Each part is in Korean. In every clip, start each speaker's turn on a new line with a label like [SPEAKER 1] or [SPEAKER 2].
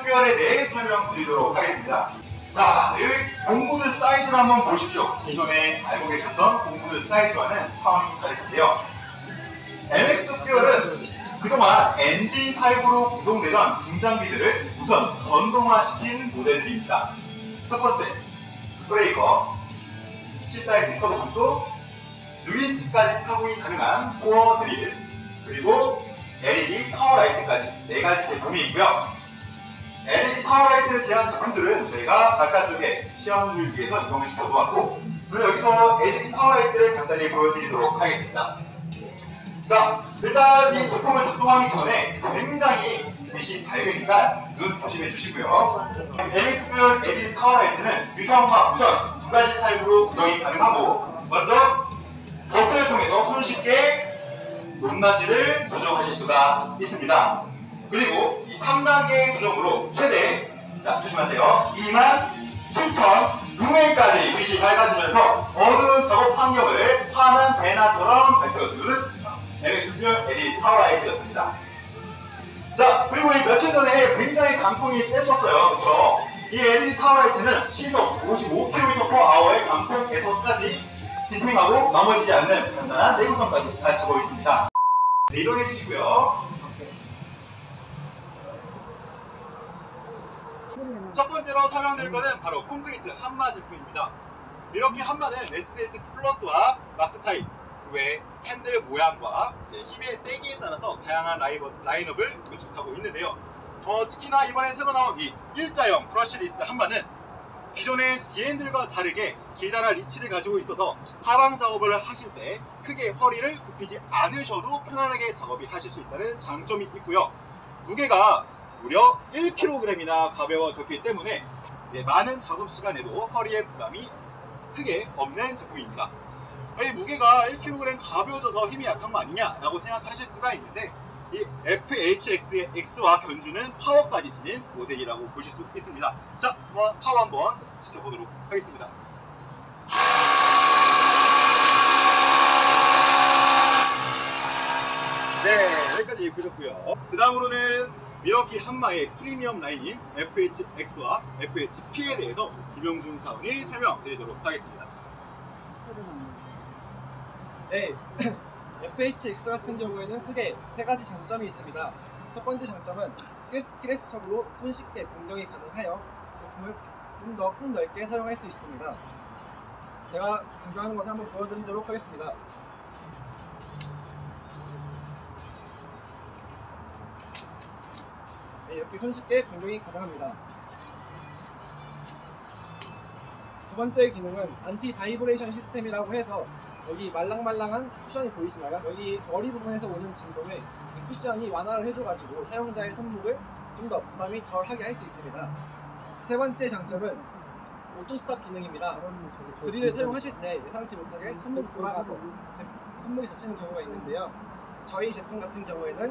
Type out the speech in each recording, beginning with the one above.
[SPEAKER 1] 퓨얼에 대해 설명드리도록 하겠습니다. 자, 여기 공구들 사이즈를 한번 보십시오. 기존에 알고 계셨던 공구들 사이즈와는 차원이 다른데요. MX 퓨얼은 그동안 엔진 타입으로 구동되던 중장비들을 우선 전동화시킨 모델들입니다. 첫 번째, 브레이커, C-사이즈 커브 부스, 6인치까지 타공이 가능한 코어 드릴, 그리고 LED 타워라이트까지 4가지 제품이 있고요. LED 타워라이트를 제한 제품들은 저희가 바깥쪽에 시연을 위해서 이동을 시켜두었고, 그리고 여기서 LED 타워라이트를 간단히 보여드리도록 하겠습니다. 자, 일단 이 제품을 작동하기 전에 굉장히 빛이 밝으니까 눈 조심해 주시고요. MX 퓨얼 LED 타워라이트는 유선과 무선 2가지 타입으로 구동이 가능하고, 먼저 버튼을 통해서 손쉽게 높낮이를 조정하실 수가 있습니다. 그리고 이 3단계 조정으로 최대, 자 조심하세요, 27,000 루멘까지 빛이 밝아지면서 어느 작업 환경을 환한 배나처럼 밝혀주는 MX 퓨얼 LED 타워라이트였습니다. 자, 그리고 이 며칠 전에 굉장히 감풍이 셌었어요. 그쵸? 이 LED 타워라이트는 시속 55km/h의 감풍 개선까지 진행하고 넘어지지 않는 간단한 내구성까지 갖추고 있습니다. 네, 이동해 주시고요. 첫 번째로 설명드릴 것은 바로 콘크리트 한마 제품입니다. 이렇게 한마는 SDS 플러스와 막스 타입, 그 외에 핸들 모양과 힘의 세기에 따라서 다양한 라인업을 구축하고 있는데요. 특히나 이번에 새로 나온 이 일자형 브러쉬리스 한마는 기존의 D&들과 다르게 길다란 리치를 가지고 있어서 하방 작업을 하실 때 크게 허리를 굽히지 않으셔도 편안하게 작업이 하실 수 있다는 장점이 있고요. 무게가 무려 1kg이나 가벼워졌기 때문에 많은 작업 시간에도 허리에 부담이 크게 없는 제품입니다. 이 무게가 1kg 가벼워져서 힘이 약한 거 아니냐라고 생각하실 수가 있는데, 이 FHX와 견주는 파워까지 지닌 모델이라고 보실 수 있습니다. 자, 파워 한번 지켜보도록 하겠습니다. 네, 여기까지 보셨고요. 그 다음으로는 미러키 한마의 프리미엄 라인인 FHX와 FHP에 대해서 김용준 사원이 설명드리도록 하겠습니다.
[SPEAKER 2] 네, FHX 같은 경우에는 크게 3가지 장점이 있습니다. 첫 번째 장점은 클래스적으로 손쉽게 변경이 가능하여 제품을 좀 더 폭넓게 사용할 수 있습니다. 제가 변경하는 것을 한번 보여드리도록 하겠습니다. 네, 이렇게 손쉽게 변경이 가능합니다. 두 번째 기능은 안티 바이브레이션 시스템이라고 해서, 여기 말랑말랑한 쿠션이 보이시나요? 여기 머리 부분에서 오는 진동을 이 쿠션이 완화를 해줘가지고 사용자의 손목을 좀 더 부담이 덜하게 할 수 있습니다. 세 번째 장점은 오토 스탑 기능입니다. 드릴을 사용하실 때 예상치 못하게 손목이 돌아가서 손목이 다치는 경우가 있는데요. 저희 제품 같은 경우에는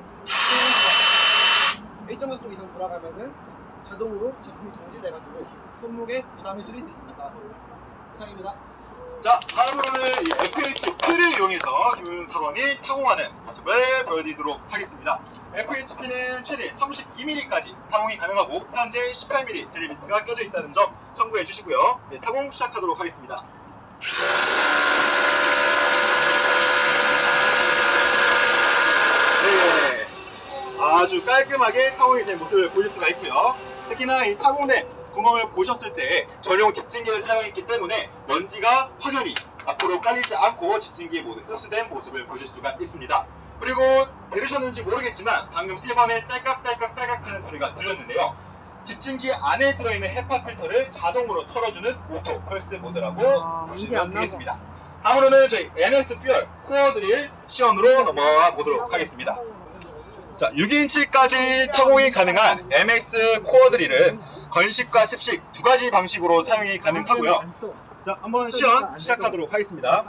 [SPEAKER 2] 일정 각도 이상 돌아가면은 자동으로 제품이 정지돼가지고 손목에 부담을 줄일 수 있습니다. 이상입니다.
[SPEAKER 1] 자, 다음으로는 이 FHP를 이용해서 김용준 사원이 타공하는 모습을 보여드리도록 하겠습니다. FHP는 최대 32mm까지 타공이 가능하고 현재 18mm 드릴비트가 껴져 있다는 점 참고해 주시고요. 네, 타공 시작하도록 하겠습니다. 네, 아주 깔끔하게 타공이 된 모습을 보실 수가 있고요. 특히나 이 타공된 구멍을 보셨을 때 전용 집진기를 사용했기 때문에 먼지가 확연히 앞으로 깔리지 않고 집진기에 모두 흡수된 모습을 보실 수가 있습니다. 그리고 들으셨는지 모르겠지만 방금 3번에 딸깍딸깍 하는 소리가 들렸는데요. 집진기 안에 들어있는 헤파 필터를 자동으로 털어주는 오토 펄스 모드라고 보시면 되겠습니다. 다음으로는 저희 MX 퓨얼 코어 드릴 시연으로 넘어가 보도록 하겠습니다. 자, 6인치까지 타공이 가능한 MX 코어 드릴은 건식과 습식 2가지 방식으로 사용이 가능하고요. 자, 한번 시연 시작하도록 하겠습니다.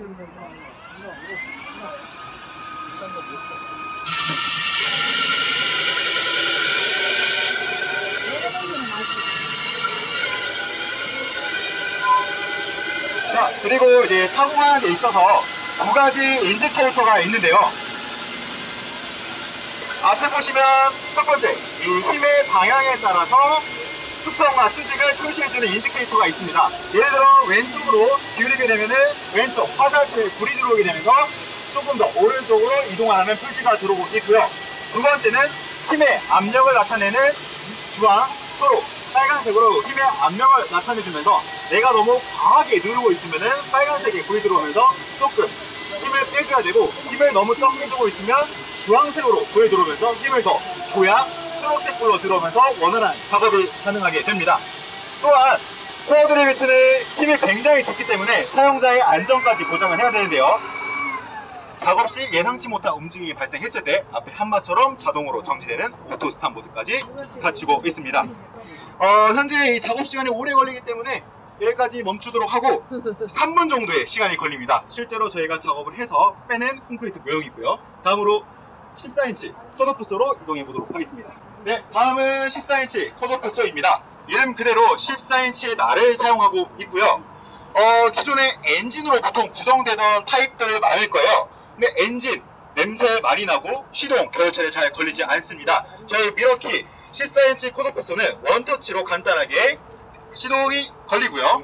[SPEAKER 1] 자, 그리고 이제 타공하는 데 있어서 2가지 인디케이터가 있는데요. 앞에 보시면 첫 번째, 이 힘의 방향에 따라서 수평과 수직을 표시해주는 인디케이터가 있습니다. 예를 들어 왼쪽으로 기울이게 되면은 왼쪽 화살표에 불이 들어오게 되면서 조금 더 오른쪽으로 이동하는 표시가 들어오고 있고요. 두 번째는 힘의 압력을 나타내는 주황, 초록, 빨간색으로 힘의 압력을 나타내주면서 내가 너무 과하게 누르고 있으면은 빨간색에 불이 들어오면서 조금 힘을 빼줘야 되고, 힘을 너무 적게 주고 있으면 주황색으로 불이 들어오면서 힘을 더 줘야 초록색 불로 들어오면서 원활한 작업이 가능하게 됩니다. 또한 코어 드리비트는 힘이 굉장히 좋기 때문에 사용자의 안전까지 보장을 해야 되는데요. 작업 시 예상치 못한 움직임이 발생했을 때 앞에 한마처럼 자동으로 정지되는 오토 스탑 모드까지 갖추고 있습니다. 현재 이 작업 시간이 오래 걸리기 때문에 여기까지 멈추도록 하고 3분 정도의 시간이 걸립니다. 실제로 저희가 작업을 해서 빼낸 콘크리트 모형이고요. 다음으로 14인치 컷오프소로 이동해 보도록 하겠습니다. 네, 다음은 14인치 컷오프소입니다. 이름 그대로 14인치의 날을 사용하고 있고요. 기존에 엔진으로 보통 구동되던 타입들을 많을 거예요. 근데 엔진 냄새 많이 나고 시동, 겨울철에 잘 걸리지 않습니다. 저희 미러키 14인치 컷오프소는 원터치로 간단하게 시동이 걸리고요.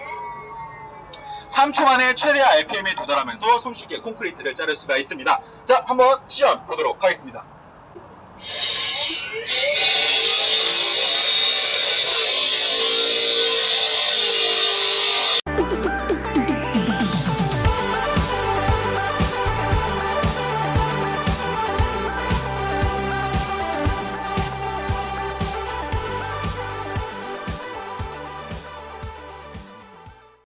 [SPEAKER 1] 3초 만에 최대 RPM에 도달하면서 손쉽게 콘크리트를 자를 수가 있습니다. 자, 한번 시연 보도록 하겠습니다.